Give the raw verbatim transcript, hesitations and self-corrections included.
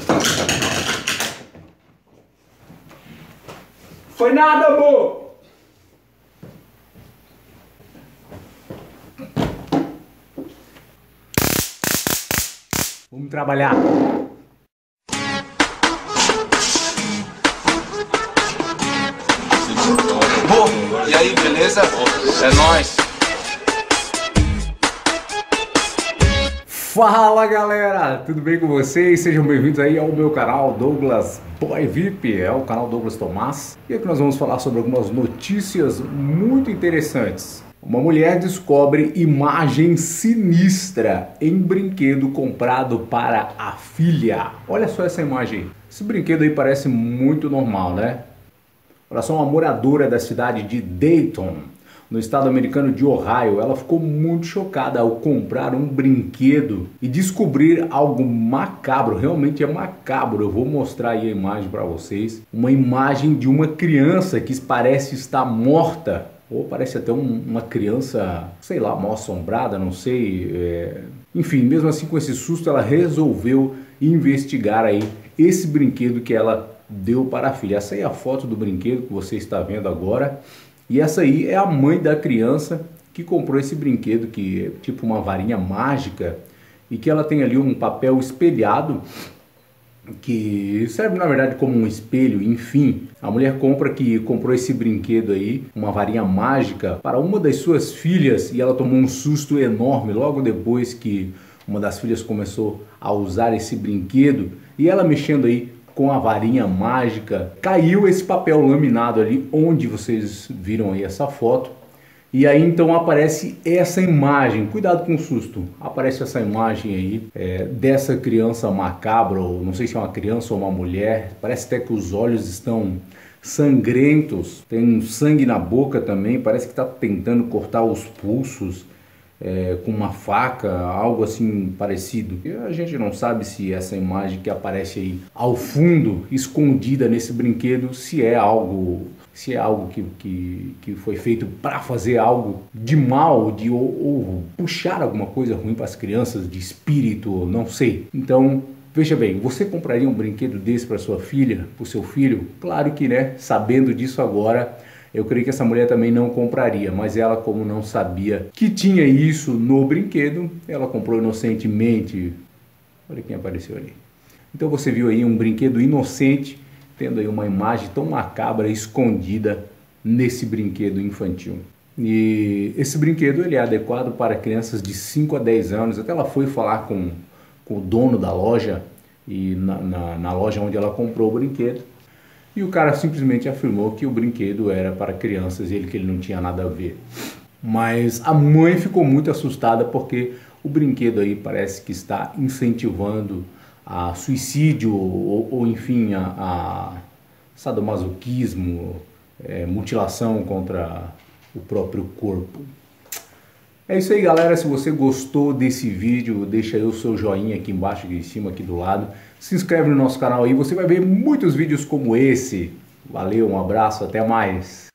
Foi nada, amor! Vamos trabalhar. Pô, e aí, beleza? É nóis. Fala galera, tudo bem com vocês? Sejam bem-vindos aí ao meu canal Douglas Boy V I P, é o canal Douglas Tomás. E aqui nós vamos falar sobre algumas notícias muito interessantes. Uma mulher descobre imagem sinistra em brinquedo comprado para a filha. Olha só essa imagem. Esse brinquedo aí parece muito normal, né? Olha só, uma moradora da cidade de Dayton, no estado americano de Ohio, ela ficou muito chocada ao comprar um brinquedo e descobrir algo macabro, realmente é macabro. Eu vou mostrar aí a imagem para vocês, uma imagem de uma criança que parece estar morta, ou parece até um, uma criança, sei lá, mal assombrada, não sei, é... enfim, mesmo assim com esse susto ela resolveu investigar aí esse brinquedo que ela deu para a filha. Essa aí é a foto do brinquedo que você está vendo agora. E essa aí é a mãe da criança que comprou esse brinquedo, que é tipo uma varinha mágica, e que ela tem ali um papel espelhado, que serve na verdade como um espelho. Enfim, a mulher compra que comprou esse brinquedo aí, uma varinha mágica, para uma das suas filhas, e ela tomou um susto enorme logo depois que uma das filhas começou a usar esse brinquedo, e ela mexendo aí com a varinha mágica, caiu esse papel laminado ali onde vocês viram aí essa foto. E aí então aparece essa imagem, cuidado com o susto, aparece essa imagem aí é, dessa criança macabra, ou não sei se é uma criança ou uma mulher, parece até que os olhos estão sangrentos, tem um sangue na boca também, parece que está tentando cortar os pulsos É, com uma faca, algo assim parecido. E a gente não sabe se essa imagem que aparece aí ao fundo, escondida nesse brinquedo, se é algo, se é algo que, que, que foi feito para fazer algo de mal, de, ou, ou puxar alguma coisa ruim para as crianças, de espírito, não sei. Então, veja bem, você compraria um brinquedo desse para sua filha, para o seu filho? Claro que, né, sabendo disso agora, eu creio que essa mulher também não compraria, mas ela, como não sabia que tinha isso no brinquedo, ela comprou inocentemente. Olha quem apareceu ali. Então você viu aí um brinquedo inocente, tendo aí uma imagem tão macabra escondida nesse brinquedo infantil. E esse brinquedo ele é adequado para crianças de cinco a dez anos. Até ela foi falar com, com o dono da loja, e na, na, na loja onde ela comprou o brinquedo. E o cara simplesmente afirmou que o brinquedo era para crianças e ele, que ele não tinha nada a ver. Mas a mãe ficou muito assustada porque o brinquedo aí parece que está incentivando a suicídio ou, ou enfim, a, a sadomasoquismo, é, mutilação contra o próprio corpo. É isso aí, galera. Se você gostou desse vídeo, deixa aí o seu joinha aqui embaixo, aqui em cima, aqui do lado. Se inscreve no nosso canal aí, você vai ver muitos vídeos como esse. Valeu, um abraço, até mais.